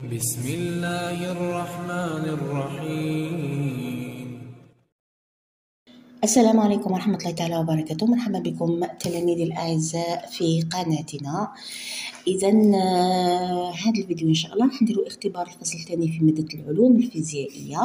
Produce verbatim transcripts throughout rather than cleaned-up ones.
بسم الله الرحمن الرحيم. السلام عليكم ورحمة الله تعالى وبركاته. مرحبا بكم تلاميذي الأعزاء في قناتنا. إذا هذا الفيديو إن شاء الله راح نديرو اختبار الفصل الثاني في مادة العلوم الفيزيائية.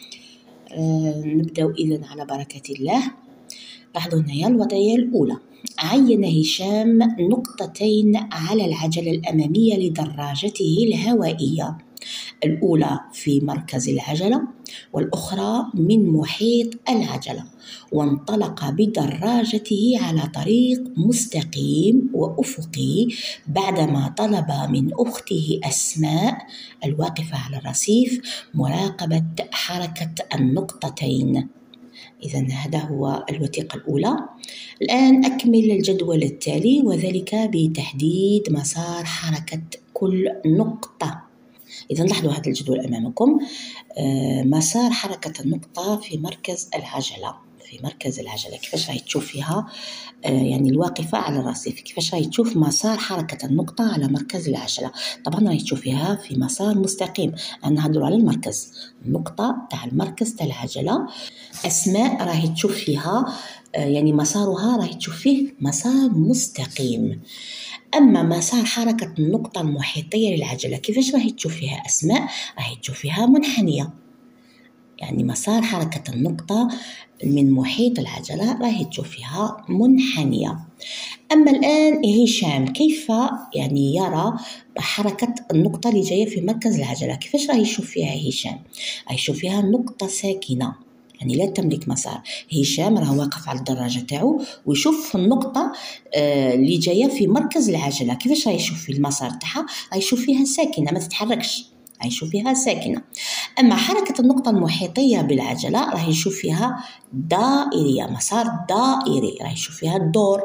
آه نبداو إذا على بركة الله. لاحظوا هنايا الوضعية الأولى: عين هشام نقطتين على العجلة الأمامية لدراجته الهوائية، الأولى في مركز العجلة والأخرى من محيط العجلة، وانطلق بدراجته على طريق مستقيم وأفقي بعدما طلب من أخته أسماء الواقفة على الرصيف مراقبة حركة النقطتين. إذن هذا هو الوثيقة الأولى. الآن أكمل الجدول التالي، وذلك بتحديد مسار حركة كل نقطة. إذن لاحظوا هذا الجدول أمامكم. آه مسار حركة النقطة في مركز العجلة، في مركز العجلة كيفاش راهي تشوف فيها آه يعني الواقفة على الرصيف، كيفاش راهي تشوف مسار حركة النقطة على مركز العجلة. طبعا راهي تشوف فيها في مسار مستقيم، أنا نهضروا على المركز، النقطة تاع المركز تاع العجلة. أسماء راهي تشوف فيها آه يعني مسارها راهي تشوف فيه مسار مستقيم. أما مسار حركة النقطة المحيطية للعجلة كيفاش راهي تشوف فيها أسماء؟ راهي تشوف فيها منحنية، يعني مسار حركة النقطة من محيط العجلة راهي تشوف فيها منحنية. أما الآن هشام كيف يعني يرى حركة النقطة اللي جاية في مركز العجلة؟ كيفاش راهي يشوف فيها هشام؟ راهي يشوف فيها نقطة ساكنة، يعني لا تملك مسار. هشام راه واقف على الدراجة تاعو ويشوف النقطة آه اللي جاية في مركز العجلة. كيفاش راه يشوف في المسار تاعها؟ راه يشوف فيها ساكنة ما تتحركش، راه يشوف فيها ساكنة. أما حركة النقطة المحيطية بالعجلة راه يشوف فيها دائرية، مسار دائري، راه يشوف فيها الدور،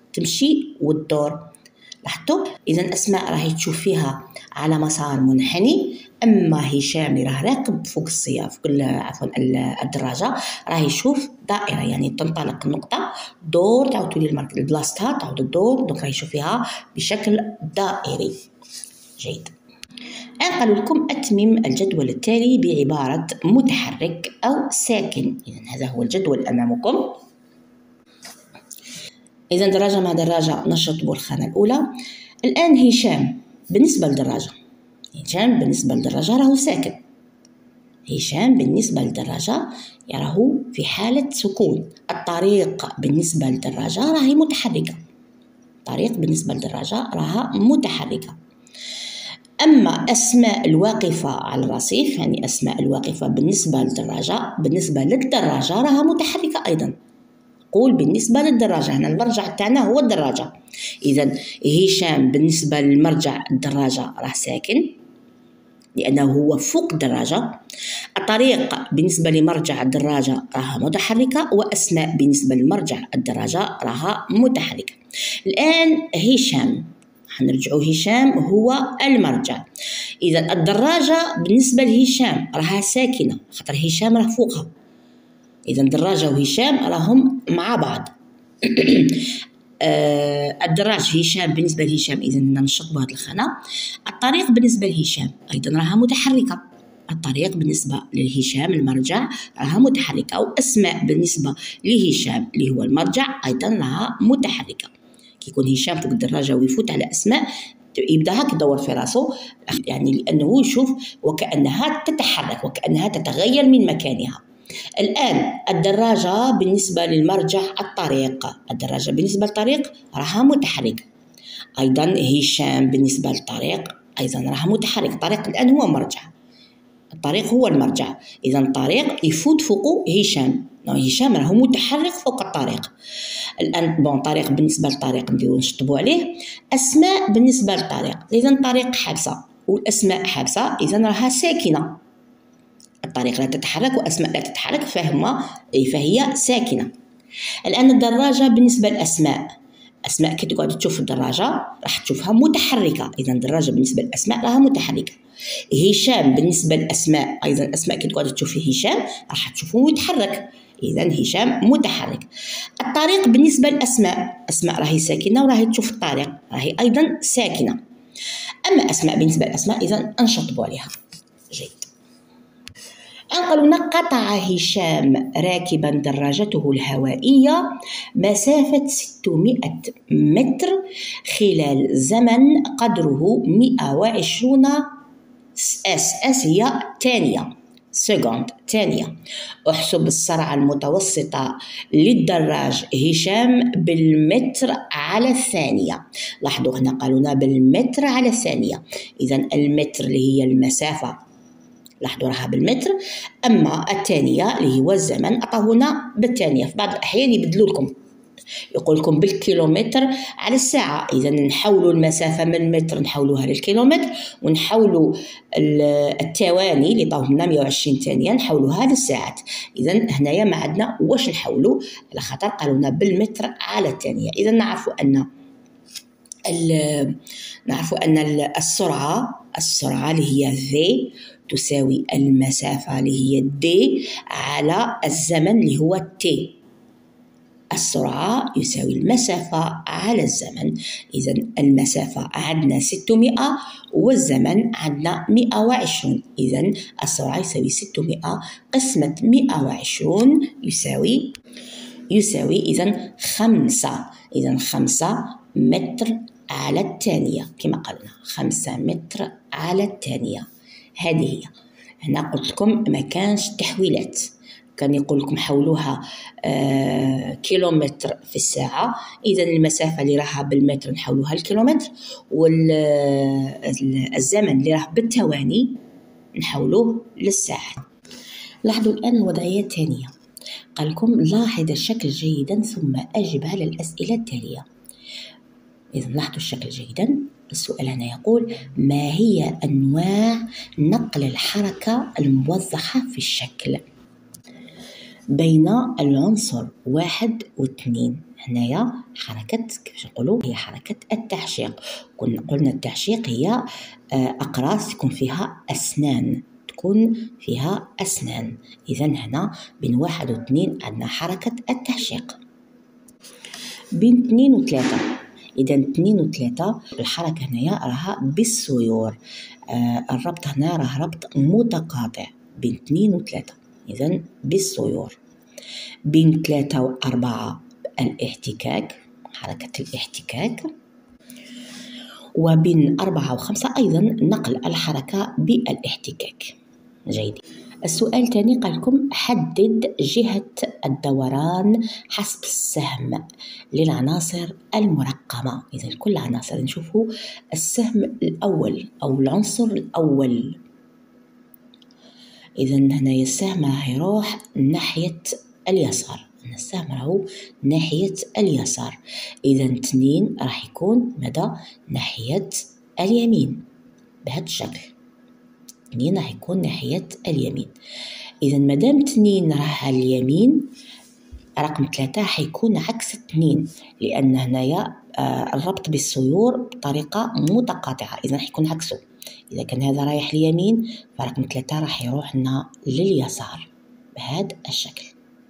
تمشي والدور. لاحظتوا؟ إذا أسماء راهي تشوف فيها على مسار منحني، أما هشام اللي راه راكب فوق السيارة فوق عفوا الدراجة راه يشوف دائرة، يعني تنطلق النقطة دور تعاود تولي لبلاصتها تعاود الدور، دونك راه يشوف فيها بشكل دائري. جيد. الآن قالوا لكم أتمم الجدول التالي بعبارة متحرك أو ساكن. إذا هذا هو الجدول أمامكم. إذا دراجة مع دراجة نشطبوا الخانة الأولى. الآن هشام بالنسبة للدراجة، هشام بالنسبة للدراجة راهو ساكن. هشام بالنسبة للدراجة يراه في حالة سكون. الطريق بالنسبة للدراجة راهي متحركة، الطريق بالنسبة للدراجة راها متحركة. أما أسماء الواقفة على الرصيف، يعني أسماء الواقفة بالنسبة للدراجة، بالنسبة للدراجة راها متحركة أيضا. قول بالنسبة للدراجة، هنا المرجع تاعنا هو الدراجة. إذا هشام بالنسبة للمرجع الدراجة راه ساكن لأنه هو فوق الدراجة. الطريق بالنسبة لمرجع الدراجة راها متحركة، وأسماء بالنسبة لمرجع الدراجة راها متحركة. الآن هشام، حنرجعوا هشام هو المرجع. إذا الدراجة بالنسبة لهشام راها ساكنة خاطر هشام راه فوقها. إذا الدراجة وهشام راهم مع بعض. آه الدراج هشام بالنسبة لهشام، إذا نشطبوا هذه الخانة. الطريق بالنسبة لهشام أيضا راها متحركة، الطريق بالنسبة لهشام المرجع راها متحركة، وأسماء بالنسبة لهشام اللي هو المرجع أيضا راها متحركة. كي يكون هشام فوق الدراجة ويفوت على أسماء يبدا هاك يدور في راسه، يعني لأنه يشوف وكأنها تتحرك وكأنها تتغير من مكانها. الآن الدراجة بالنسبة للمرجع الطريق، الدراجة بالنسبة للطريق راها متحركة. أيضا هشام بالنسبة للطريق أيضا راها متحرك. الطريق الآن هو مرجع، الطريق هو المرجع. إذا الطريق يفوت فوقه هشام، هشام راهو متحرك فوق الطريق. الآن بون الطريق بالنسبة للطريق نديرو نشطبوا عليه. أسماء بالنسبة للطريق، إذا الطريق حابسة والأسماء حابسة، إذا راها ساكنة. الطريق لا تتحرك وأسماء لا تتحرك فهما فهي ساكنة. الآن الدراجة بالنسبة لأسماء، أسماء كي تقعد تشوف الدراجة راح تشوفها متحركة، إذا الدراجة بالنسبة لأسماء راها متحركة. هشام بالنسبة لأسماء، أيضا أسماء كي تقعد تشوف هشام راح تشوفه متحرك، إذا هشام متحرك. الطريق بالنسبة لأسماء، أسماء راهي ساكنة وراهي تشوف الطريق راهي أيضا ساكنة. أما أسماء، بالنسبة للأسماء إذا نشطبوا عليها. جيد. قالوا قطع هشام راكبا دراجته الهوائية مسافة ستمائة متر خلال زمن قدره مئة وعشرين آس آس هي ثانية، سكوند ثانية. احسب السرعة المتوسطة للدراج هشام بالمتر على الثانية. لاحظوا هنا قالوا لنا بالمتر على الثانية، إذا المتر اللي هي المسافة لاحظوا راها بالمتر، أما الثانية اللي هو الزمن أعطاهونا بالثانية. في بعض الأحيان يبدلوا لكم، يقول لكم بالكيلومتر على الساعة، إذا نحولوا المسافة من المتر نحولوها للكيلومتر، ونحولوا الثواني اللي طاهم لنا مئة وعشرين ثانية نحولوها للساعات. إذا هنايا ما عندنا واش نحولوا، على خاطر قالوا لنا بالمتر على الثانية. إذا نعرفوا أن نعرفوا أن السرعة السرعة اللي هي في تساوي المسافة اللي هي دي على الزمن اللي هو تي. السرعة يساوي المسافة على الزمن. إذا المسافة عندنا ستمائة والزمن عندنا مئة وعشرين، إذا السرعة يساوي ستمائة قسمة مئة وعشرين يساوي يساوي إذا خمسة. إذا خمسة متر على الثانية، كما قلنا خمسة متر على الثانية. هذه هي. هنا قلت لكم ما كانش تحويلات، كان يقول لكم حولوها آه كيلومتر في الساعة، إذا المسافة اللي راها بالمتر نحولوها الكيلومتر، والزمن اللي راه بالثواني نحولوه للساعة. لاحظوا الآن الوضعية الثانية، قال لكم لاحظ الشكل جيدا ثم أجب على الأسئلة التالية. إذا لاحظوا الشكل جيدا. السؤال هنا يقول ما هي أنواع نقل الحركة الموضحة في الشكل بين العنصر واحد واثنين؟ هنايا حركة كيفاش نقولوا هي حركة التحشيق. قلنا التحشيق هي أقراص يكون فيها أسنان، تكون فيها أسنان. إذا هنا بين واحد واثنين عندنا حركة التحشيق. بين اثنين وثلاثة، إذا اثنين وثلاثة الحركة هنايا راها بالسيور. آه الربط هنا راه ربط متقاطع بين اثنين وثلاثة، إذا بالسيور. بين ثلاثة وأربعة الاحتكاك، حركة الاحتكاك. وبين أربعة وخمسة أيضا نقل الحركة بالاحتكاك. جيد. السؤال الثاني قال لكم حدد جهة الدوران حسب السهم للعناصر المرقمة. إذا كل عناصر نشوفوا السهم الأول أو العنصر الأول. إذا هنا السهم راح يروح ناحية اليسار، السهم راهو ناحية اليسار. إذا اثنين راح يكون مدى ناحية اليمين بهذا الشكل، اثنين راح يكون ناحية اليمين. إذا مادام اثنين راح على اليمين، رقم ثلاثة راح يكون عكس اثنين، لأن هنايا آه الربط بالسيور بطريقة متقاطعة، إذا راح يكون عكسه. إذا كان هذا رايح اليمين فرقم ثلاثة راح يروح لنا لليسار بهذا الشكل.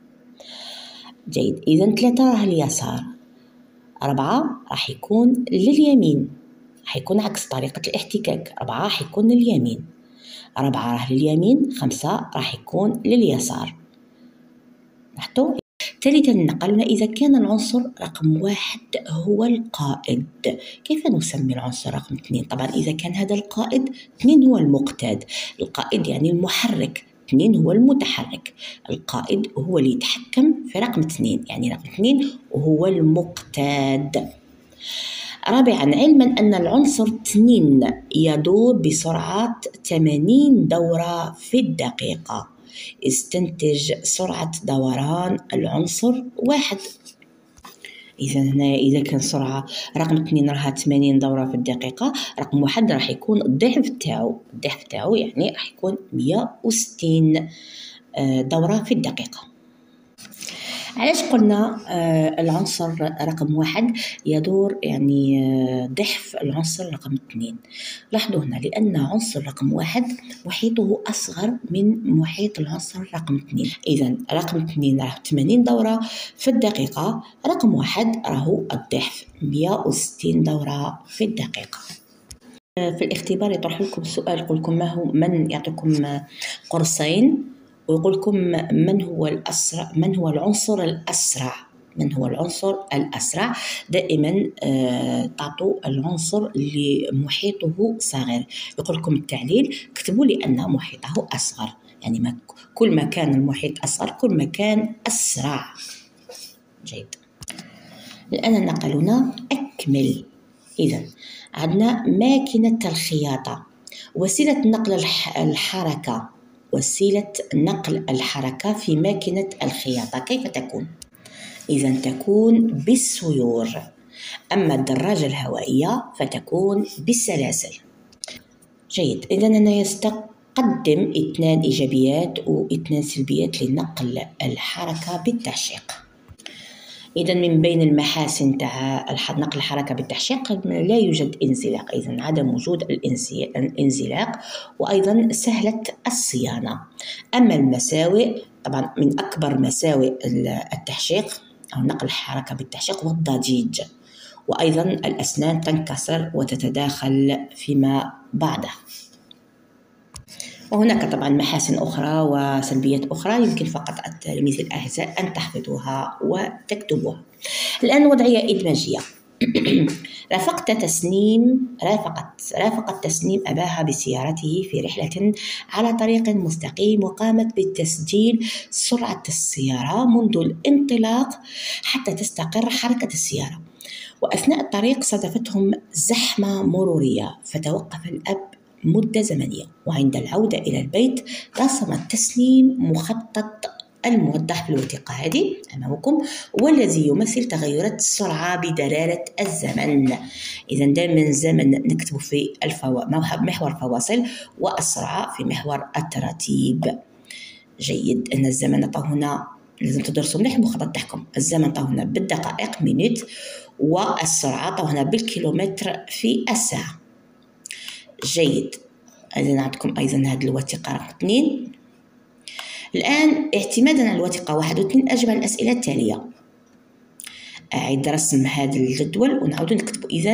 جيد. إذا ثلاثة راه اليسار، أربعة راح يكون لليمين، راح يكون عكس طريقة الاحتكاك، أربعة راح يكون لليمين، أربعة راح لليمين، خمسة راح يكون لليسار. لاحظتوا؟ ثالثا نقلنا إذا كان العنصر رقم واحد هو القائد، كيف نسمي العنصر رقم اثنين؟ طبعا إذا كان هذا القائد، اثنين هو المقتاد. القائد يعني المحرك، اثنين هو المتحرك. القائد هو اللي يتحكم في رقم اثنين، يعني رقم اثنين وهو المقتاد. رابعا علما أن العنصر اثنين يدور بسرعة ثمانين دورة في الدقيقة، استنتج سرعة دوران العنصر واحد. إذا هنا إذا كان سرعة رقم اثنين راها ثمانين دورة في الدقيقة، رقم واحد راح يكون الضعف تاعو، الضعف تاعو يعني راح يكون مئة وستين دورة في الدقيقة. علاش قلنا آه العنصر رقم واحد يدور يعني آه ضعف العنصر رقم اثنين؟ لاحظوا هنا لأن عنصر رقم واحد محيطه أصغر من محيط العنصر رقم اثنين. إذا رقم اثنين راه ثمانين دورة في الدقيقة، رقم واحد راهو الضعف مئة وستين دورة في الدقيقة. في الاختبار يطرح لكم سؤال يقول لكم ما هو من يعطيكم قرصين ويقول لكم من هو الأسرع من هو العنصر الأسرع من هو العنصر الأسرع. دائما آه تعطوا العنصر اللي محيطه صغير. يقول لكم التعليل اكتبوا لي أن محيطه أصغر، يعني ما كل ما كان المحيط أصغر كل ما كان أسرع. جيد. الآن نقلنا أكمل. إذا عندنا ماكينة الخياطة، وسيلة نقل الح... الحركة وسيلة نقل الحركة في ماكينة الخياطة كيف تكون؟ إذا تكون بالسيور، أما الدراجة الهوائية فتكون بالسلاسل. جيد. إذا أنا يستقدم اثنان إيجابيات واثنان سلبيات لنقل الحركة بالتعشيق. إذا من بين المحاسن تاع نقل الحركة بالتعشيق لا يوجد انزلاق، إذا عدم وجود الانزلاق، وأيضا سهلة الصيانة. أما المساوئ، طبعا من أكبر مساوئ التعشيق أو نقل الحركة بالتعشيق هو الضجيج، وأيضا الأسنان تنكسر وتتداخل فيما بعده. وهناك طبعا محاسن أخرى وسلبيات أخرى يمكن فقط التلاميذ الأعزاء أن تحفظوها وتكتبوها. الآن وضعية إدماجية. رافقت تسنيم رافقت رافقت تسنيم أباها بسيارته في رحلة على طريق مستقيم، وقامت بتسجيل سرعة السيارة منذ الانطلاق حتى تستقر حركة السيارة، وأثناء الطريق صادفتهم زحمة مرورية فتوقف الأب مدة زمنية، وعند العودة إلى البيت رسم تسنيم مخطط الموضح في الوثيقة هذه أمامكم، والذي يمثل تغيرات السرعة بدلالة الزمن. إذا دائما الزمن نكتب في الفو... محور الفواصل، والسرعة في محور التراتيب. جيد. أن الزمن طه هنا لازم تدرسوا مليح المخطط تاعكم. الزمن طه هنا بالدقائق مينوت، والسرعة طه هنا بالكيلومتر في الساعة. جيد. إذا عندكم أيضا هذه الوثيقة رقم اثنين. الآن اعتمادا على الوثيقة واحد واثنين أجب على الأسئلة التالية. أعيد رسم هذا الجدول ونعود نكتب. إذا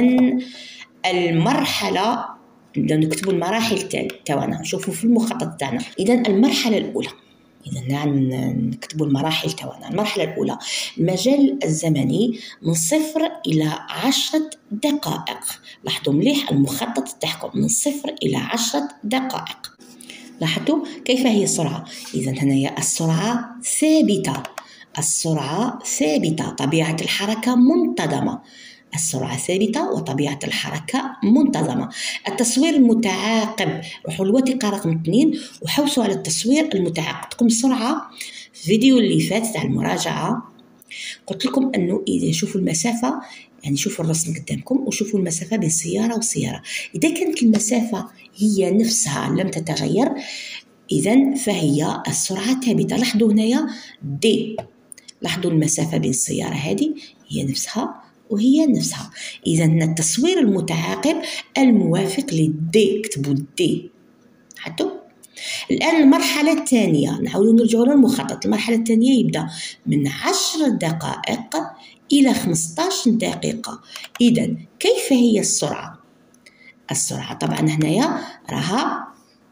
المرحلة نبدأ نكتب المراحل تاعنا، نشوفوا في المخطط تاعنا. إذا المرحلة الأولى، إذا نعم نكتبوا المراحل تاعنا. المرحلة الأولى المجال الزمني من صفر إلى عشرة دقائق. لاحظوا مليح المخطط تاعكم من صفر إلى عشرة دقائق. لاحظوا كيف هي السرعة. إذا هنا السرعة ثابتة، السرعة ثابتة، طبيعة الحركة منتظمة. السرعة ثابتة وطبيعة الحركة منتظمة. التصوير المتعاقب، روحوا الوثيقة رقم اثنين وحوسوا على التصوير المتعاقب. تكون السرعة في الفيديو اللي فات تاع المراجعة قلت لكم أنه إذا شوفوا المسافة، يعني شوفوا الرسم قدامكم وشوفوا المسافة بين سيارة وسيارة، إذا كانت المسافة هي نفسها لم تتغير إذا فهي السرعة ثابتة. لاحظوا هنايا دي، لاحظوا المسافة بين السيارة هذه هي نفسها وهي نفسها. إذا التصوير المتعاقب الموافق للدي، اكتبوا دي. حطوا. الآن المرحلة الثانية نعاودوا نرجعوا للمخطط. المرحلة الثانية يبدأ من عشر دقائق إلى خمسطاش دقيقة. إذا كيف هي السرعة؟ السرعة طبعا هنايا راها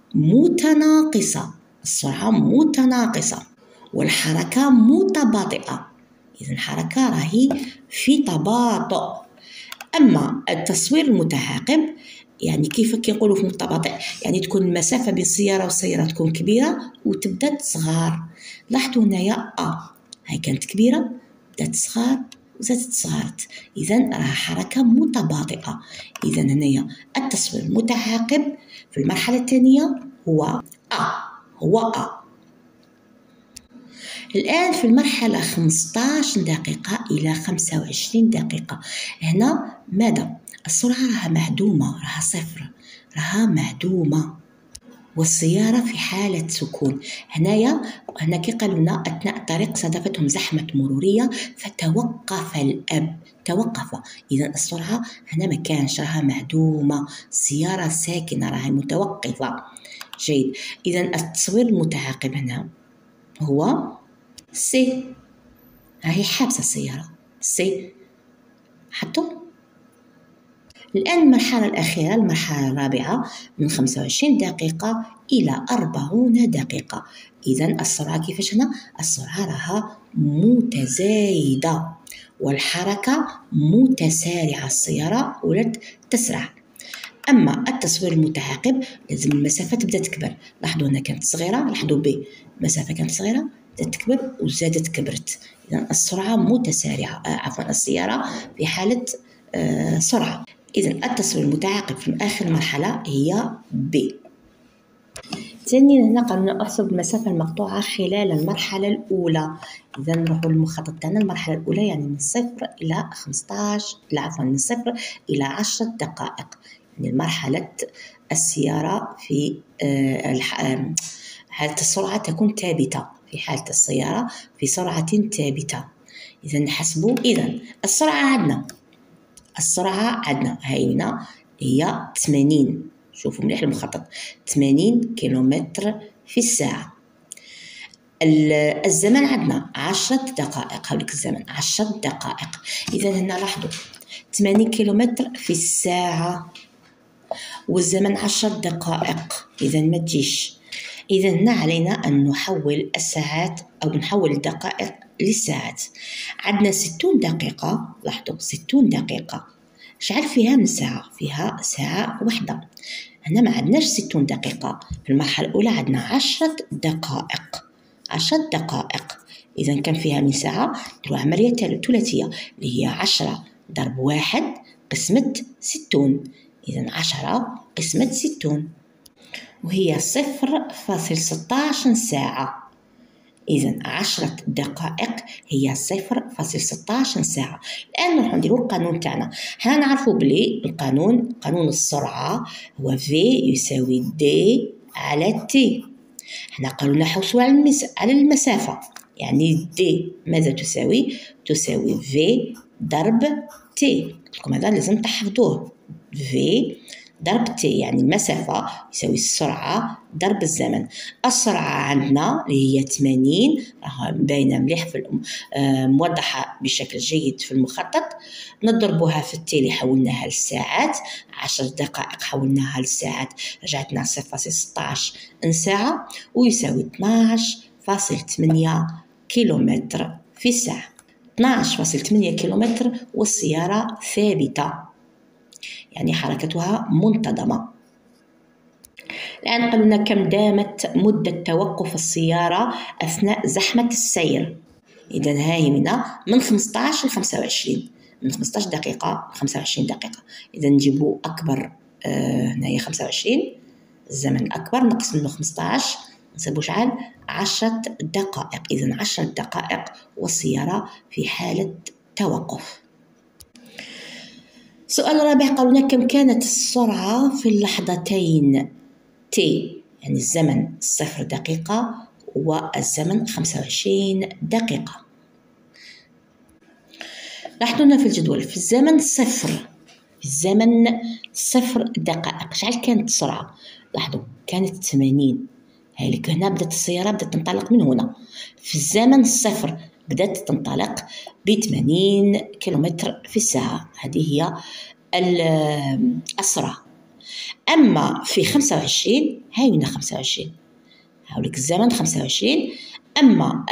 متناقصة، السرعة متناقصة والحركة متباطئة. إذا الحركة راهي في تباطؤ. أما التصوير المتعاقب يعني كيف كنقولوا في متباطئ، يعني تكون المسافة بين السيارة والسيارة تكون كبيرة وتبدأ تصغر. لاحظوا هنايا أ هاي كانت كبيرة بدأت تصغر وزادت تصغرت، إذا راها حركة متباطئة. إذا هنايا التصوير المتعاقب في المرحلة الثانية هو أ هو أ. الآن في المرحلة خمسطاش دقيقة إلى خمسة وعشرين دقيقة، هنا ماذا؟ السرعة راها معدومة، راها صفر، راها معدومة، والسيارة في حالة سكون. هنايا هنا كي قالوا لنا أثناء الطريق صادفتهم زحمة مرورية فتوقف الأب، توقف. إذا السرعة هنا ما كانش، راها معدومة، السيارة ساكنة راها متوقفة. جيد. إذا التصوير المتعاقب هنا هو سي، هاي حابسة السيارة سي. حطوا. الآن المرحلة الأخيرة، المرحلة الرابعة، من خمسة وعشرين دقيقة إلى أربعين دقيقة. إذن السرعة كيفاش هنا؟ السرعة راها متزايدة والحركة متسارعة، السيارة ولات تسرع. أما التصوير المتعاقب لازم المسافة تبدأ تكبر. لاحظوا هنا كانت صغيرة، لاحظوا ب المسافة كانت صغيرة بدأت تكبر وزادت كبرت. إذن السرعة متسارعة، آه عفوا السيارة في حالة آه سرعة. إذن التصوير المتعاقب في آخر مرحلة هي ب. ثانيا هنا قالوا لنا احسب المسافة المقطوعة خلال المرحلة الأولى. إذا نروحوا للمخطط تاعنا. المرحلة الأولى يعني من صفر إلى خمسطاش، لا عفوا من صفر إلى عشرة دقائق، يعني مرحلة السيارة في آه حالة السرعة تكون ثابتة، في حالة السيارة في سرعة ثابتة. إذا نحسبوا. إذا السرعة عندنا السرعة عندنا هاينا هي ثمانين. شوفوا مليح المخطط، ثمانين كيلومتر في الساعة. الزمن عندنا عشرة دقائق. هاوليك الزمن عشرة دقائق. إذا هنا لاحظوا ثمانين كيلومتر في الساعة والزمن عشرة دقائق، إذا ما تجيش. إذا هنا علينا أن نحول الساعات أو نحول الدقائق للساعات. عندنا ستون دقيقة، لاحظوا ستون دقيقة شحال فيها من ساعة؟ فيها ساعة واحدة. هنا ما عندناش ستون دقيقة، في المرحلة الأولى عندنا عشرة دقائق عشرة دقائق. إذا كان فيها من ساعة نديرو عملية ثلاثية اللي هي عشرة ضرب واحد قسمة ستون. إذا عشرة قسمة ستون وهي صفر فاصل ستاش ساعة. إذا عشرة دقائق هي صفر فاصل ستاش ساعة. الآن نروحو نديرو القانون تاعنا. حنا نعرفو بلي القانون قانون السرعة هو V يساوي D على T. حنا قالوا نحوسو على المس... على المسافة، يعني D ماذا تساوي؟ تساوي V ضرب T. لكم هذا لازم تحفظوه. V ضرب T يعني المسافة يساوي السرعة ضرب الزمن. السرعة عندنا اللي هي ثمانين، راها باينة مليح في الأم... آه موضحة بشكل جيد في المخطط. نضربوها في التي اللي حولناها للساعات، عشر دقائق حولناها للساعات رجعتنا صفر فاصل ستاش ساعة، ويساوي اثناش فاصل ثمانية كيلومتر في الساعة. اثناش فاصل ثمانية كيلومتر والسيارة ثابتة، يعني حركتها منتظمة. الآن قالوا لنا كم دامت مدة توقف السيارة أثناء زحمة السير. إذا هاي هنا من خمسطاش ل خمسة وعشرين، من خمسطاش دقيقة ل خمسة وعشرين دقيقة. إذا نجيبو أكبر، آه هنا هي خمسة وعشرين، الزمن الأكبر نقص منه خمسطاش نصيبو شحال؟ عشرة دقائق. إذا عشرة دقائق والسيارة في حالة توقف. السؤال الرابع قالوا لنا كم كانت السرعة في اللحظتين T، يعني الزمن صفر دقيقة والزمن خمسة وعشرين دقيقة. لاحظوا لنا في الجدول في الزمن صفر، في الزمن صفر دقائق شحال كانت السرعة؟ لاحظوا كانت ثمانين. هاي لك هنا بدات السيارة بدات تنطلق من هنا في الزمن صفر، بدات تنطلق ب ثمانين كيلومتر في الساعة. هذه هي السرعة. أما في خمسة وعشرين، هاي هنا خمسة وعشرين، هاوليك الزمن خمسة وعشرين. أما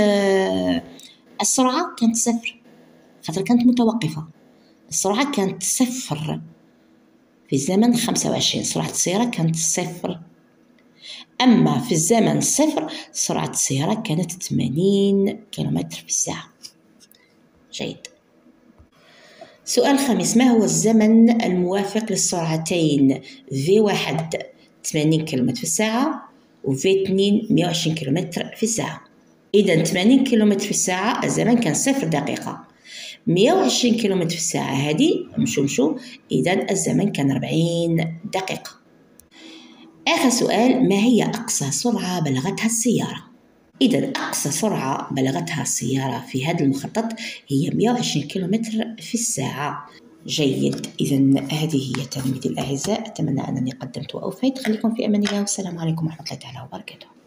السرعة كانت صفر خاطر كانت متوقفة. السرعة كانت صفر في الزمن خمسة وعشرين، سرعة السيارة كانت صفر. أما في الزمن صفر سرعة السيارة كانت ثمانين كيلومتر في الساعة. جيد. سؤال خامس، ما هو الزمن الموافق للسرعتين في واحد ثمانين كيلومتر في الساعة و في اثنين مئة وعشرين كيلومتر في الساعة؟ إذا ثمانين كيلومتر في الساعة الزمن كان صفر دقيقة، مئة وعشرين كيلومتر في الساعة هذه مشو مشو إذا الزمن كان أربعين دقيقة. آخر سؤال، ما هي أقصى سرعة بلغتها السيارة؟ إذا أقصى سرعة بلغتها السيارة في هذا المخطط هي مئة وعشرين كيلومتر في الساعة. جيد. إذا هذه هي تلاميذي الأعزاء، أتمنى أنني قدمت وأوفيت. خليكم في أمان الله والسلام عليكم ورحمة الله تعالى وبركاته.